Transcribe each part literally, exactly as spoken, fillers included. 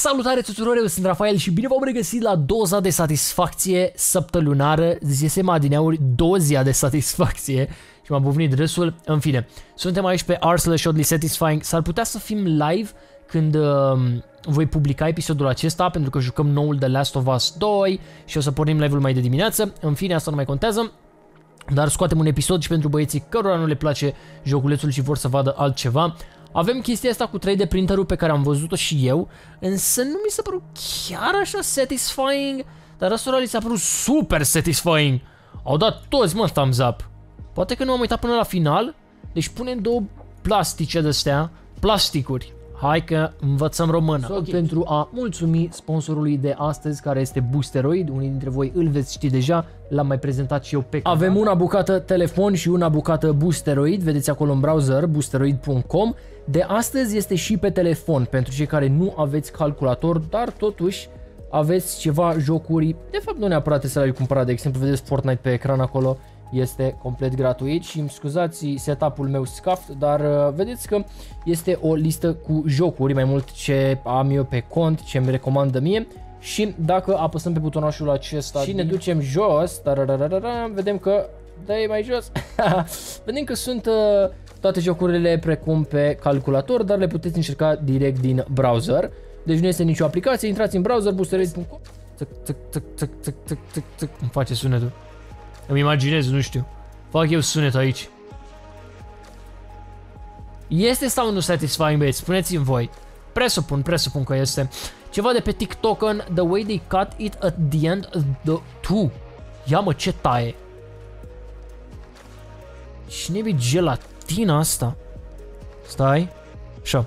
Salutare tuturor, eu sunt Rafael și bine v-am regăsit la doza de satisfacție săptălunară. Zisem adineauri dozia de satisfacție și m-am bufnit râsul. În fine, suntem aici pe r slash oddly satisfying. S-ar putea să fim live când uh, voi publica episodul acesta, pentru că jucăm noul The Last of Us doi și o să pornim live-ul mai de dimineață. În fine, asta nu mai contează. Dar scoatem un episod și pentru băieții cărora nu le place joculețul și vor să vadă altceva. Avem chestia asta cu trei D printerul pe care am văzut-o și eu, însă nu mi s-a părut chiar așa satisfying, dar ăstora li s-a părut super satisfying. Au dat toți, mă, thumbs up. Poate că nu am uitat până la final, deci punem două plastice de-astea, plasticuri. Hai că învățăm română. Okay. Pentru a mulțumi sponsorului de astăzi, care este Boosteroid, unii dintre voi îl veți ști deja, l-am mai prezentat și eu pe canal. Avem una bucată telefon și una bucată Boosteroid, vedeți acolo în browser, boosteroid punct com. De astăzi este și pe telefon, pentru cei care nu aveți calculator, dar totuși aveți ceva jocuri, de fapt nu neapărat trebuie să le cumpărați, de exemplu vedeți Fortnite pe ecran acolo, este complet gratuit și îmi scuzați setup-ul meu scaft, dar uh, vedeți că este o listă cu jocuri, mai mult ce am eu pe cont, ce îmi recomandă mie. Și dacă apăsăm pe butonașul acesta și ne ducem jos, vedem că, dă-i mai jos, vedem că sunt uh, toate jocurile precum pe calculator, dar le puteți încerca direct din browser. Deci nu este nicio aplicație, intrați în browser, boosteroid punct com. Îmi face sunetul. Îmi imaginez, nu știu. Fac eu sunet aici. Este sau nu satisfying, băieți? Spuneți-mi voi. Presupun, presupun că este. Ceva de pe TikTok în The Way They Cut It at the End of the two. Ia mă, ce taie. Cine e gelatina asta? Stai. Așa.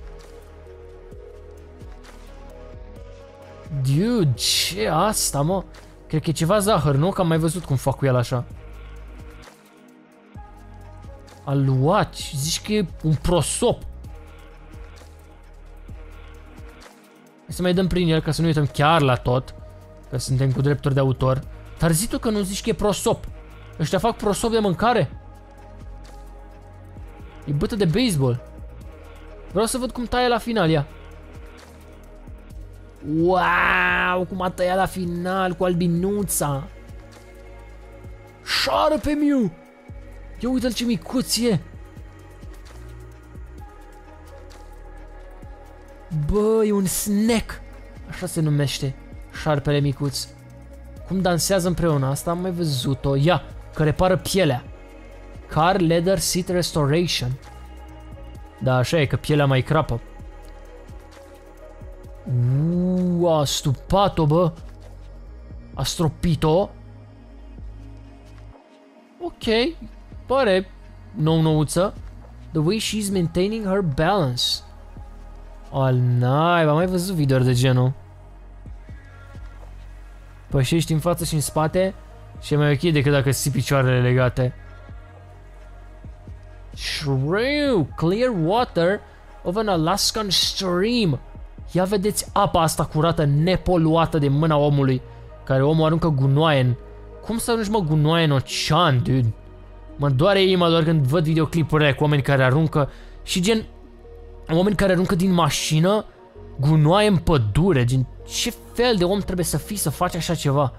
Dude, ce asta, mă? Cred că e ceva zahăr, nu? Că am mai văzut cum fac cu el așa. A luat. Zici că e un prosop. Hai să mai dăm prin el ca să nu uităm chiar la tot, că suntem cu drepturi de autor. Dar zi tu că nu zici că e prosop. Ăștia fac prosop de mâncare. E bătă de baseball. Vreau să văd cum taie la final ea. Wow, cum a tăiat la final cu albinuța. Șară pe miu. Ia uite-l ce micuț e. Bă, e un snack. Așa se numește șarpele micuț. Cum dansează împreună, asta am mai văzut-o. Ia, că repară pielea. Car Leather Seat Restoration. Da, așa e, că pielea mai crapă. Uuu, a stupat-o, bă. A stropit-o. Ok, pare nou-nouță. The way she's maintaining her balance. Al naiba, am mai văzut videouri de genul. Pășești în față și în spate și e mai ok decât dacă ții picioarele legate. True, clear water of an Alaskan stream. Ia vedeți apa asta curată, nepoluată de mâna omului, care omul aruncă gunoaie în... Cum să arunci, mă, gunoaie în ocean, dude? Mă doare inima doar când văd videoclipurile cu oameni care aruncă și gen... Oameni care aruncă din mașină gunoaie în pădure, gen... Ce fel de om trebuie să fii să faci așa ceva?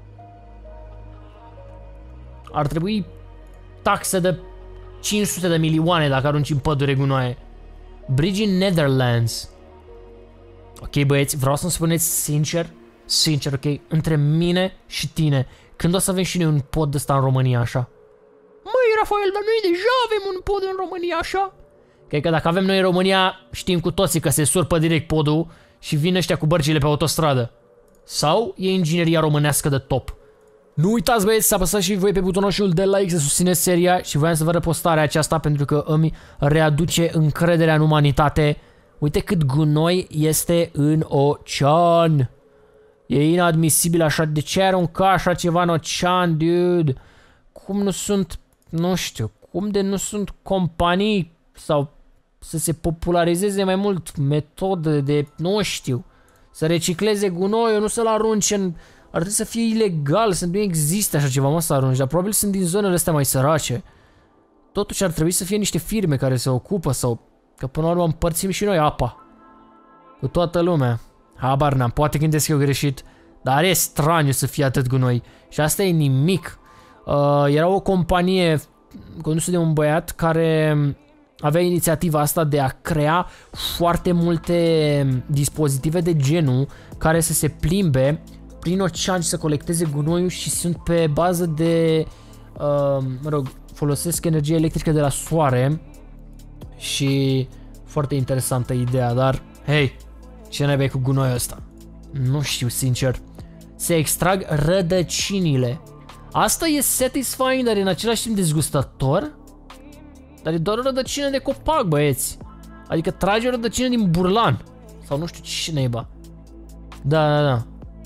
Ar trebui taxe de cinci sute de milioane dacă arunci în pădure gunoaie. Bridge in Netherlands. Ok, băieți, vreau să-mi spuneți sincer, sincer, ok, între mine și tine, când o să avem și noi un pod ăsta în România așa? Măi, Rafael, dar noi deja avem un pod în România așa? Cred că dacă avem noi în România, știm cu toții că se surpă direct podul și vin ăștia cu bărcile pe autostradă. Sau e ingineria românească de top. Nu uitați, băieți, să apăsați și voi pe butonoșul de like să susțineți seria și voiam să vă repostarea aceasta pentru că îmi readuce încrederea în umanitate. Uite cât gunoi este în ocean. E inadmisibil așa. De ce arunca așa ceva în ocean, dude? Cum nu sunt, nu știu, cum de nu sunt companii sau să se popularizeze mai mult metode de, nu știu, să recicleze gunoiul, nu să-l arunce în... Ar trebui să fie ilegal, să nu existe așa ceva, mă, să arunci, dar probabil sunt din zonele astea mai sărace. Totuși ar trebui să fie niște firme care se ocupă sau... Că până la urmă împărțim și noi apa. Cu toată lumea. Habar n-am, poate gândesc eu greșit, dar e straniu să fie atât gunoi. Și asta e nimic. Uh, era o companie condusă de un băiat care avea inițiativa asta de a crea foarte multe dispozitive de genul care să se plimbe prin ocean și să colecteze gunoiul și sunt pe bază de, uh, mă rog, folosesc energie electrică de la soare și foarte interesantă ideea, dar, hei, ce naiba e cu gunoiul ăsta? Nu știu, sincer. Se extrag rădăcinile. Asta e satisfying, dar e în același timp dezgustător? Dar e doar o rădăcină de copac, băieți. Adică trage o rădăcină din burlan. Sau nu știu ce naiba. Da, da, da.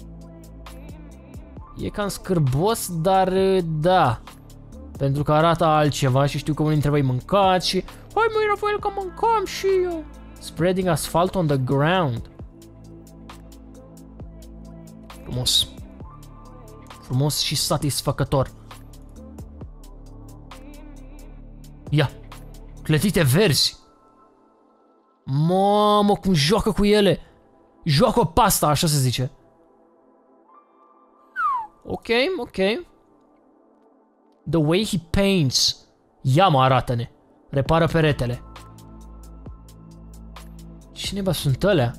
E cam scârbos, dar da. Pentru că arată altceva și știu că unii dintre voi mâncați și... Hai măi, Rafael, că mâncam și eu. Spreading asphalt on the ground. Frumos. Frumos și satisfăcător. Ia. Clătite verzi. Mamă, cum joacă cu ele. Joacă pasta, așa se zice. Ok, ok. The way he paints. Ia mă, arată-ne. Repară peretele. Ce neba sunt alea?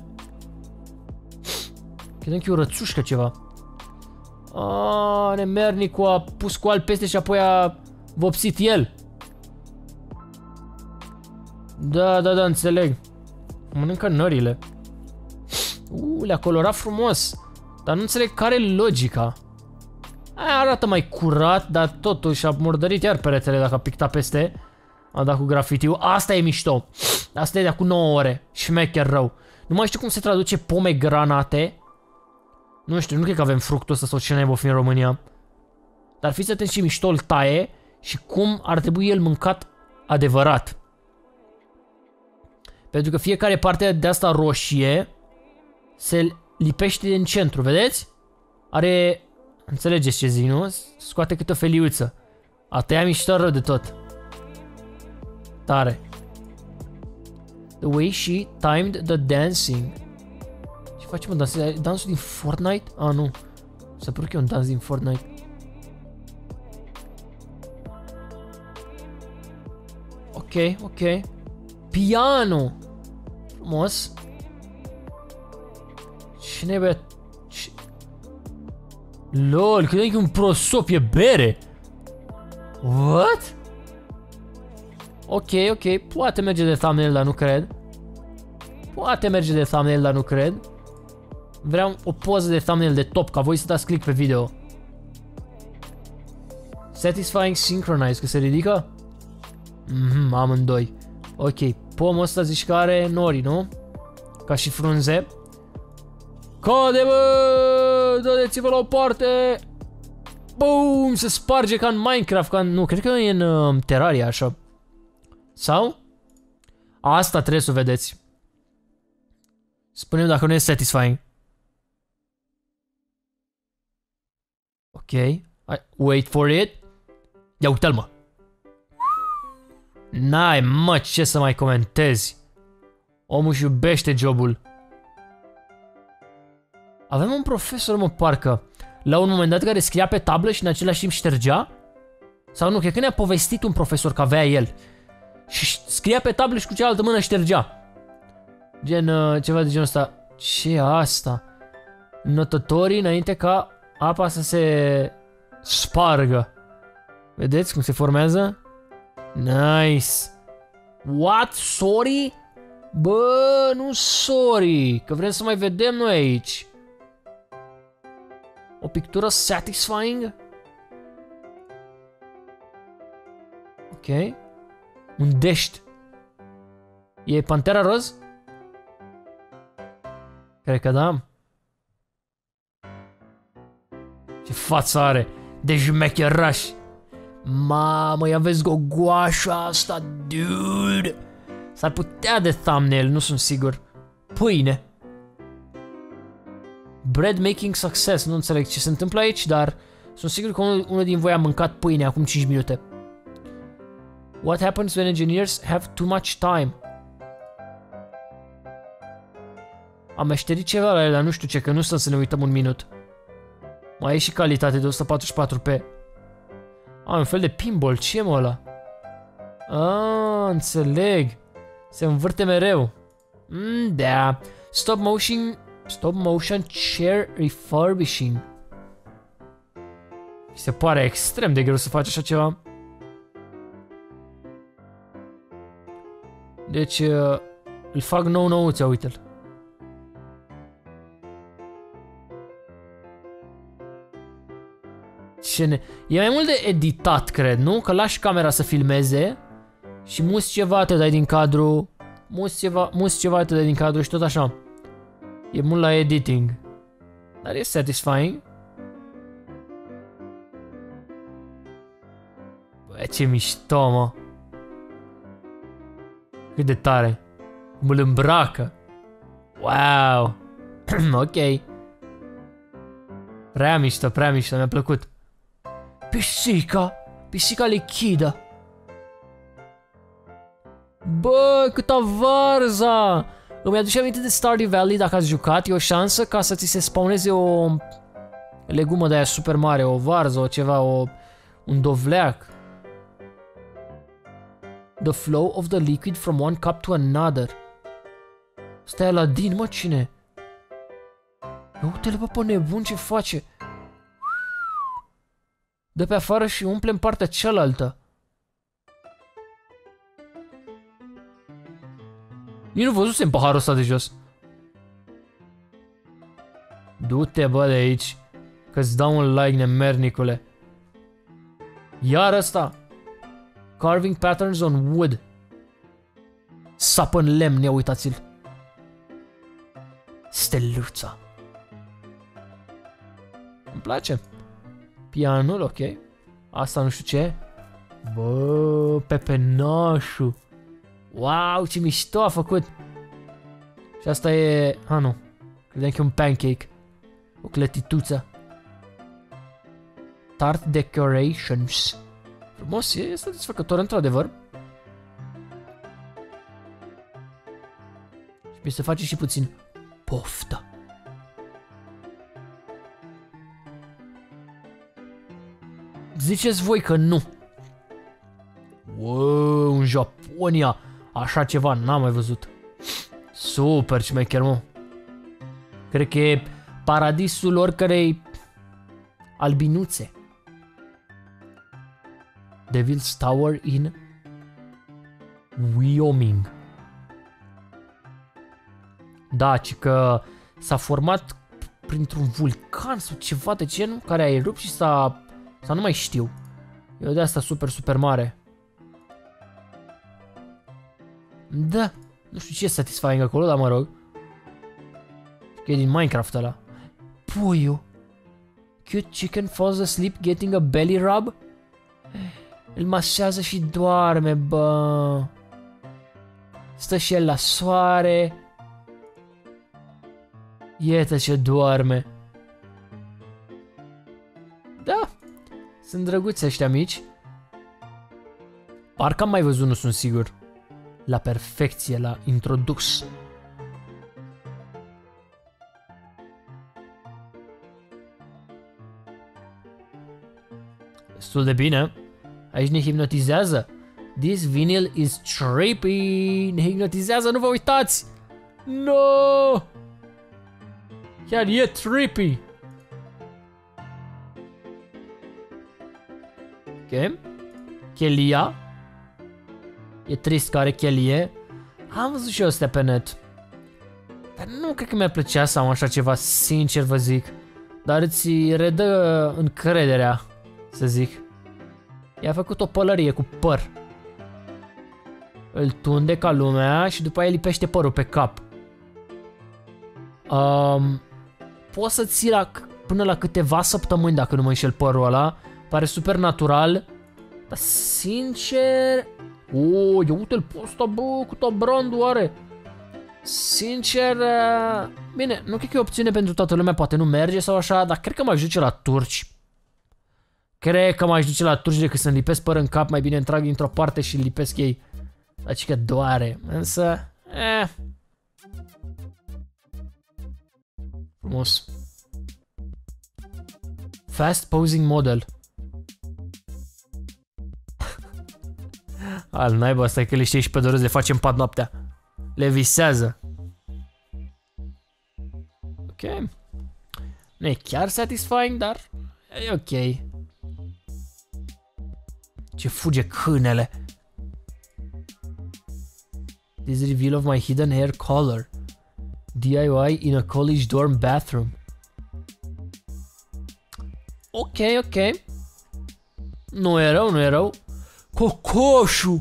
Credeam că e o rățușcă ceva. Aaaa, nemernicul a pus coal peste și apoi a vopsit el. Da, da, da, înțeleg. Mănâncă nările. Uuu, le-a colorat frumos. Dar nu înțeleg care e logica. Aia arată mai curat, dar totuși a murdărit iar peretele dacă a pictat peste. A dat cu grafitiu. Asta e mișto. Asta e de acum nouă ore. Șmecher rău. Nu mai știu cum se traduce pomegranate. Nu știu, nu cred că avem fructul ăsta sau ce naiba fi în România. Dar fiți atenți ce mișto îl taie și cum ar trebui el mâncat adevărat. Pentru că fiecare parte de asta roșie se lipește în centru, vedeți? Are... Înțelegeți ce zic, nu? Scoate câte o feliuță. A tăiat mișto rău de tot. Tare. The way she timed the dancing. Ce face, mă, dansul? Dansul din Fortnite? Ah, nu. Se pare că e un dans din Fortnite. Ok, ok. Piano. Frumos. Cine bea? Ce... Lol, credeam că e un prosop, e bere. What? Ok, ok, poate merge de thumbnail, dar nu cred. Poate merge de thumbnail, dar nu cred. Vreau o poză de thumbnail de top, ca voi să dați click pe video. Satisfying Synchronize, că se ridică? Mhm, amândoi. Ok, pomul ăsta zici că are nori, nu? Ca și frunze. Cade, bă! Dă-te-vă la o parte! Boom! Se sparge ca în Minecraft, ca în... Nu, cred că e în uh, Terraria, așa. Sau? Asta trebuie să o vedeți. Spune-mi dacă nu e satisfying. Ok. I wait for it. Ia uite-l, mă. N-ai, mă, ce să mai comentezi. Omul își iubește jobul. Avem un profesor, mă, parcă, la un moment dat care scria pe tablă și în același timp ștergea? Sau nu, cred că ne-a povestit un profesor că avea el. Și scria pe tablă și cu cealaltă mână ștergea. Gen, uh, ceva de genul ăsta. Ce e asta? Notătorii înainte ca apa să se spargă. Vedeți cum se formează? Nice. What? Sorry? Bă, nu sorry. Că vrem să mai vedem noi aici. O pictură satisfying? Ok. Un dești. E Pantera Roz? Cred că da. Ce față are. De jmecheraș. Mamă, ia vezi gogoașa asta, dude. S-ar putea de thumbnail, nu sunt sigur. Pâine. Bread making success. Nu înțeleg ce se întâmplă aici, dar sunt sigur că unul, unul din voi a mâncat pâine acum cinci minute. What happens when engineers have too much time? Am meșterit ceva la ele, nu știu ce, că nu stăm să ne uităm un minut. Mai e și calitate de o sută patruzeci și patru p. Am un fel de pinball, ce e mă ăla? Ah, înțeleg. Se învârte mereu. Mm, da. Stop motion, stop motion chair refurbishing. Mi se pare extrem de greu să faci așa ceva. Deci, uh, îl fac nou-nouțe, uite-l. Ce ne... E mai mult de editat, cred, nu? Că lași camera să filmeze și muți ceva, te dai din cadru, muți ceva, muți ceva, te dai din cadru și tot așa. E mult la editing. Dar e satisfying. Bă, ce mișto, mă. Cât de tare. Cum îl îmbracă. Wow. Ok. Prea mișto, prea mișto, mi-a plăcut. Pisica. Pisica lichidă. Bă, câta varza. Îmi aduce aminte de Stardew Valley, dacă ați jucat, e o șansă ca să ți se spawneze o legumă de aia super mare, o varză, o ceva, o, un dovleac. The flow of the liquid from one cup to another. Stai Aladdin, mă, cine? Ia uite-le, bă, pe nebun ce face. Dă pe afară și umple în partea cealaltă. Nici nu văzusem paharul ăsta de jos. Du-te, bă, de aici, că-ți dau un like, nemernicule. Iar ăsta. Carving patterns on wood. Sapă în lemn, ia uitați-l. Steluța. Îmi place. Pianul, ok. Asta nu știu ce. Bă, pepenașul. Wow, ce mișto a făcut. Și asta e... Ah, nu. Credeam că e un pancake. O clătituță. Tart decorations. Frumos, e satisfăcător, într-adevăr. Și mi se face și puțin poftă. Ziceți voi că nu. Wow, în Japonia. Așa ceva n-am mai văzut. Super șmecher, mă. Cred că e paradisul oricărei albinuțe. Devil's Tower in Wyoming. Da, ci că s-a format printr-un vulcan sau ceva de genul care a erupt și s-a... sau nu mai știu. E de asta super, super mare. Da, nu știu ce e satisfying acolo, dar mă rog. Că e din Minecraft ăla. Puiu. Cute chicken falls asleep getting a belly rub. Îl masează și doarme, bă. Stă și el la soare. Iată ce doarme. Da, sunt drăguți ăștia mici. Parcă am mai văzut, nu sunt sigur. La perfecție l-a introdus. Destul de bine. Aici ne hipnotizează. This vinyl is trippy. Ne hipnotizează, nu vă uitați. No! Chiar e trippy. Ok. Chelia. E trist că are chelie. Am văzut și eu astea pe net. Dar nu cred că mi-ar plăcea să am așa ceva, sincer vă zic. Dar îți redă încrederea, să zic. I-a făcut o pălărie cu păr. Îl tunde ca lumea și după aia lipește părul pe cap. Um, poți să ții la, până la câteva săptămâni dacă nu mă înșel părul ăla. Pare super natural. Dar sincer... O, ia uite-l pe ăsta, bă, câtă brandul are. Sincer... Bine, nu cred că e o opțiune pentru toată lumea, poate nu merge sau așa, dar cred că m-aș duce la turci. Cred că m-aș duce la turci decât să-mi lipesc păr în cap, mai bine îmi trag dintr-o parte și lipesc ei. Dar că doare, însă... Eh. Frumos. Fast posing model. Al naiba, stai că le știi și pe doresc, le facem pat noaptea. Le visează. Ok. Nu e chiar satisfying, dar e ok. Ce fuge câinele. This reveal of my hidden hair color. D I Y in a college dorm bathroom. Ok, ok. Nu e rău, nu e rău. Cocoșul!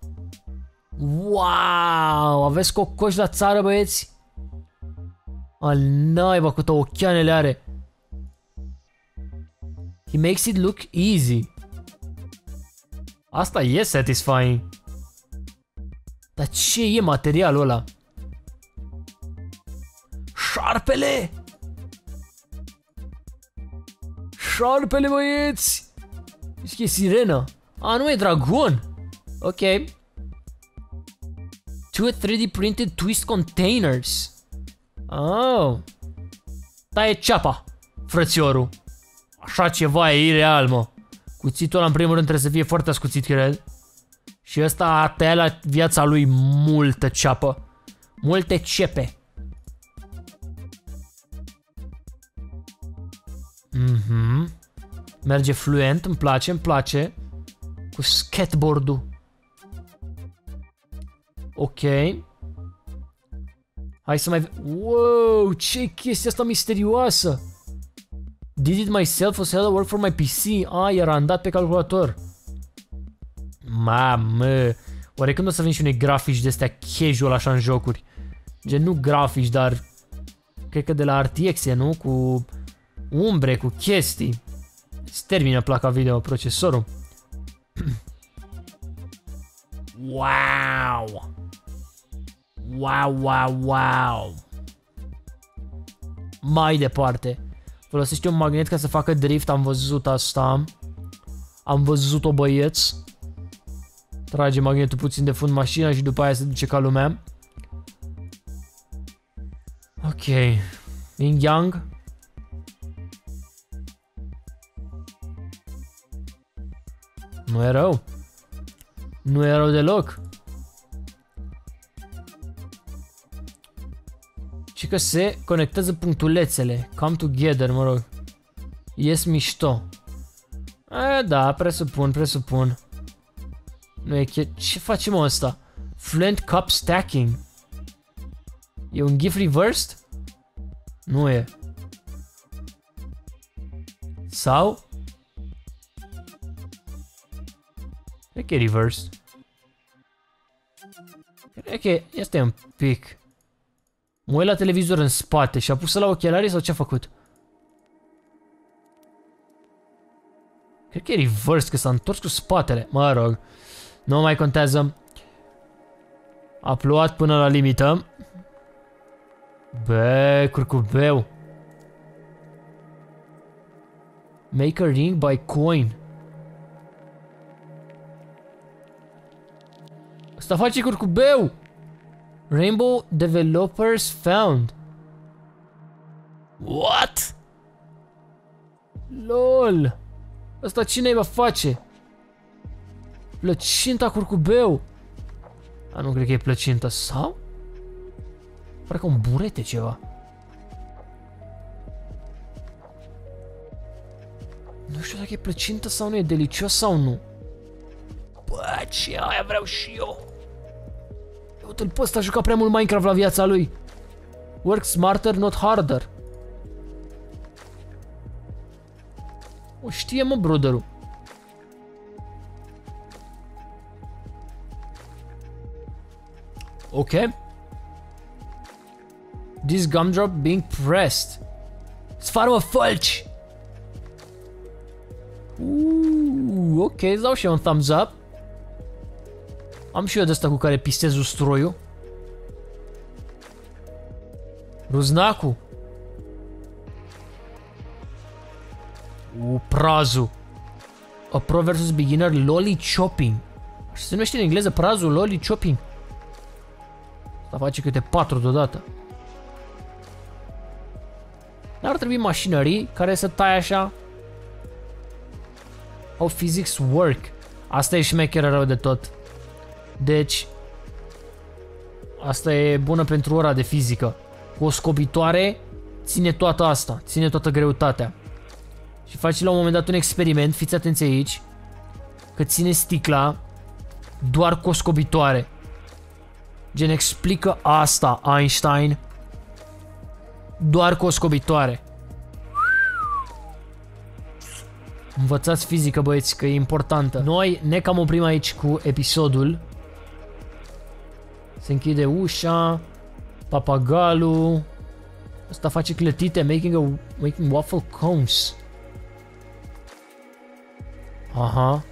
Wow! Aveți cocoș la țară, băieți? Al naiba, câte ochianele are. He makes it look easy. Asta e satisfying. Dar ce e materialul ăla? Șarpele! Șarpele, băieți! Zici că e sirenă. A, nu e dragon. Ok. Two three D printed twist containers. Oh. Da, e ceapa, frățiorul. Așa ceva e ireal, mă. Cuțitul ăla, în primul rând, trebuie să fie foarte ascuțit, cred. Și ăsta a tăiat la viața lui multă ceapă. Multe cepe. Mhm. Merge fluent, îmi place, îmi place. Cu skateboard-ul. Ok. Hai să mai... Wow, ce chestia asta misterioasă. Did it myself or sell work for my P C? Ah, e randat pe calculator. Mamă. Oare când o să vin și unei grafici de astea casual așa în jocuri? Gen nu grafici, dar... Cred că de la R T X, nu? Cu umbre, cu chestii. Se termină placa video, procesorul. Wow! Wow, wow, wow! Mai departe. Folosește un magnet ca să facă drift, am văzut asta. Am văzut-o, băieți. Trage magnetul puțin de fund mașina și după aia se duce ca lumea. Ok. Yin Yang. Nu e rău. Nu e rău deloc. Și că se conectează punctulețele. Come together, mă rog. Ies mișto. E, da, presupun, presupun. Nu e che... Ce face, mă, ăsta? Fluent cup stacking. E un GIF reversed? Nu e. Sau? Cred că e reversed. Cred că este un pic. Mă uit la televizor în spate și a pus la ochelari sau ce a făcut? Cred că e reverse, că s-a întors cu spatele. Mă rog. Nu mai contează. A plouat până la limită. Bă, curcubeu. Make a ring by coin. Asta face curcubeu. Rainbow developers found. What? Lol. Asta cine va face? Plăcinta curcubeu. A, nu cred că e plăcinta. Sau? Pare ca un burete ceva. Nu știu dacă e plăcintă sau nu, e delicios sau nu. Bă, ce aia vreau și eu. Uite-l pe ăsta, a jucat prea mult Minecraft la viața lui. Work smarter, not harder. O știe, mă, brotherul. Ok. This gumdrop being pressed. Sfarmă fălci. Uuu, ok, îți dau și eu un thumbs up. Am și eu de asta cu care pistez ustroiul. Ruznacu. Uuu, prazul. A pro versus beginner lolly chopping. Așa se numește în engleză prazul, lolly chopping. Asta face câte patru deodată. Dar ar trebui mașinării care să tai așa. How physics work. Asta e șmecheră rău de tot. Deci, asta e bună pentru ora de fizică. Cu o scobitoare ține toată asta, ține toată greutatea. Și faci la un moment dat un experiment, fiți atenți aici, că ține sticla doar cu o scobitoare. Gen, explică asta Einstein doar cu o scobitoare. Învățați fizică, băieți, că e importantă. Noi ne cam oprim aici cu episodul. Se închide ușa. Papagalul. Asta face clătite. Making, a, making waffle cones. Aha.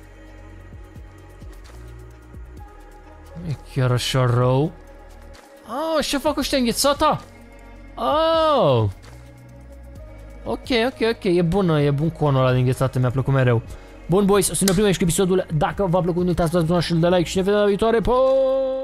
E chiar așa rău. Oh, ce fac ăștia înghețata? Oh. Ok, ok, ok, e bună, e bun conul ăla de înghețată, mi-a plăcut mereu. Bun, boys, o să ne oprim aici cu episodul. Dacă v-a plăcut, nu uitați să dați un de like și ne vedem la viitoare. Pa!